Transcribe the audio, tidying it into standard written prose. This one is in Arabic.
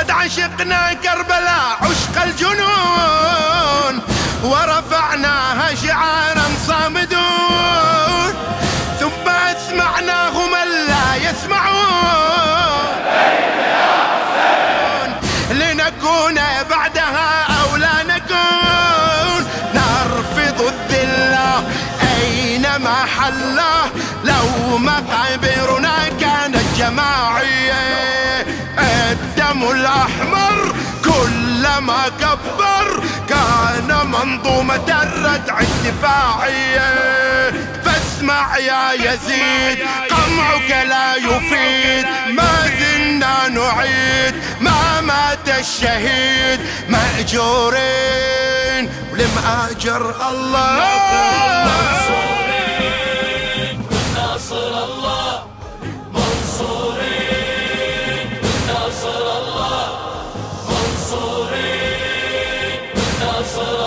قد عشقنا كربلاء عشق الجنون، ورفعناها شعارا صامدون، ثم أسمعناهم لا يسمعون، لنكون بعدها أو لا نكون، نرفض الذلة أينما حله، لو مقابرنا كانت جماعية، الدم الأحمر كلما كبر كان منظومة الردع الدفاعية. فاسمع يا يزيد قمعك لا يفيد، ما زلنا نعيد ما مات الشهيد، مأجورين ولمأجر الله. منصورين والناصر الله، منصورين والناصر الله، منصورين والناصر